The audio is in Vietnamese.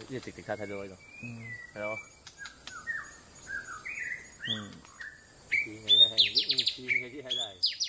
直直睇到呢度，係咯，見嘅啫，唔知喺度。